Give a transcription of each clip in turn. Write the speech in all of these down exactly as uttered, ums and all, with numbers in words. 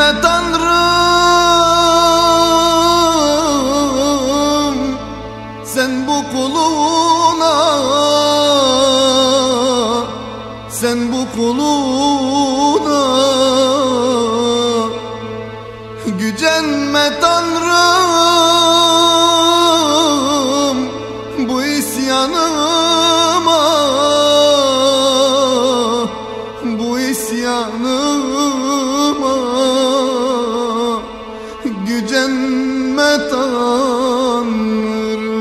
Gücenme Tanrım, sen bu kuluna, sen bu kuluna. Gücenme Tanrım, bu isyanıma, bu isyanıma. Gücenme Tanrım.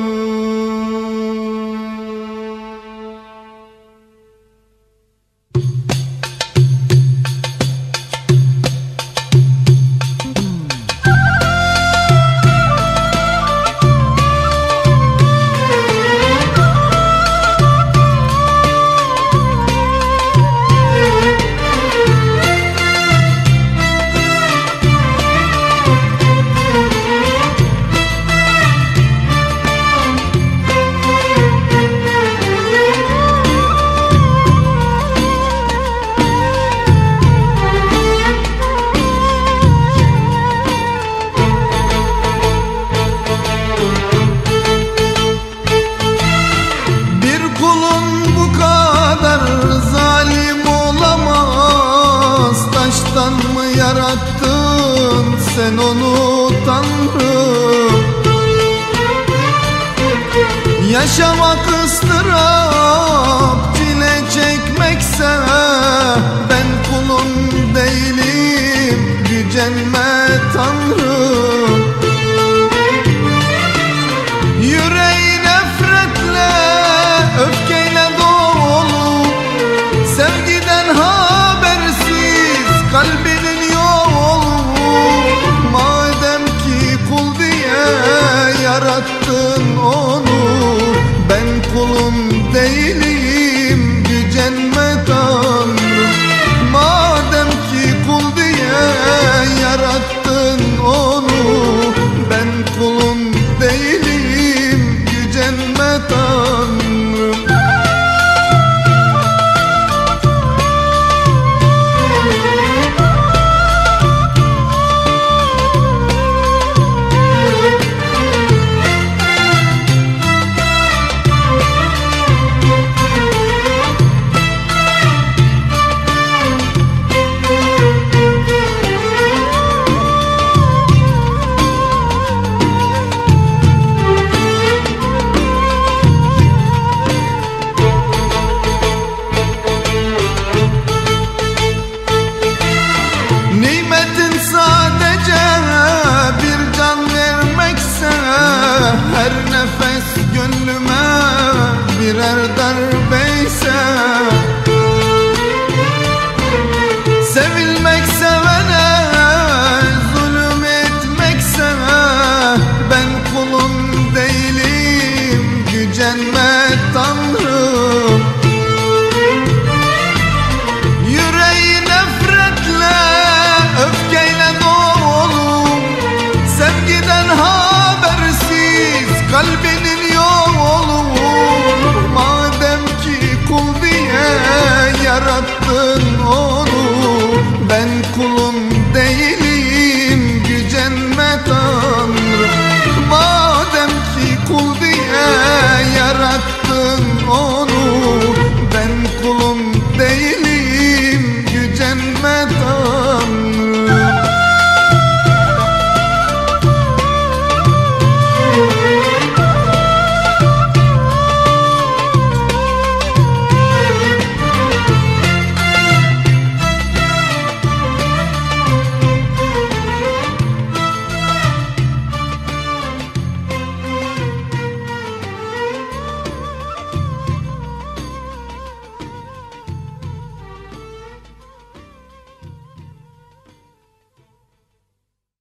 Taştan mı yarattın sen onu Tanrım? Yaşamak ıstırap, çile çekmekse ben kulun değilim. Gücenme Tanrım. Yüreği nefretle, öfkeyle dolu, sevgiden habersiz kalbinin yolu. Madem ki kul diye yarattın onu, ben kulun değilim. Gücenme Tanrım. Madem ki kul diye yarattın onu, ben kulun değilim. Gücenme Tanrım. Her nefes gönlüme birer darbeyse, sevilmek sevene zulüm etmekse ben kulun değilim. Gücenme Tanrım. Yüreği nefretle, öfkeyle dolu, sevgiden habersiz kalbinin yolu. Madem ki kul diye yarattın onu,